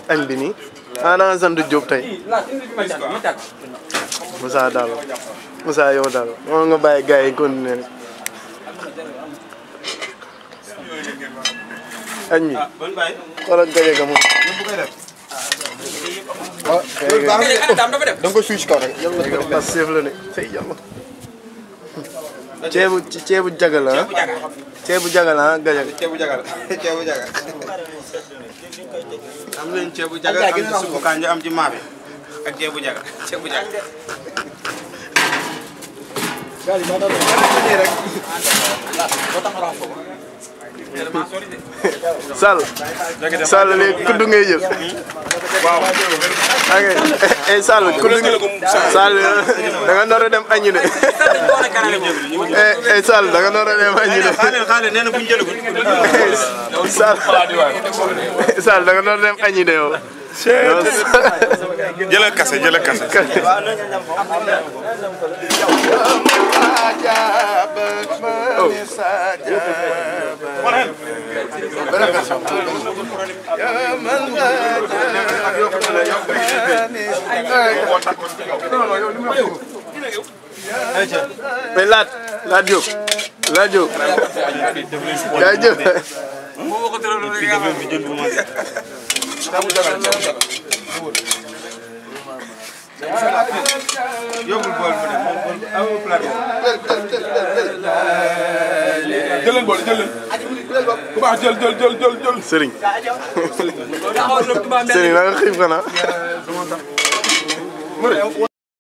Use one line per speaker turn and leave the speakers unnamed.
añ bi nii ah da nga sant Diop tey Moussa daal Moussa yow daal moo nga bàyyi gars yi continuer rek añ bi xoolal gaje ga moom
da nga ko suy si kaw rek
parce que la ne fay yàlla ceebu jagal ah ceebu jagal ah gaje
ceebu jagal am nañ ceebu jagal am ci suufu kanja am ci maafe ak ceebu jagal
Sall léegi kuddu ngay jël waaw ay Sall kuddu Sall da nga nar a dem añi de ay Sall da nga nar a dem añi de
xaale nee na buñ jëlagul
Sall da nga nar a dem añi de yow
jëlal kase
mais laat Diop jaajëf
yóbbul bool mu dem amul plat
jëlal bool jëlal ku baax jël
Serigne Serigne na nga xiif xanaa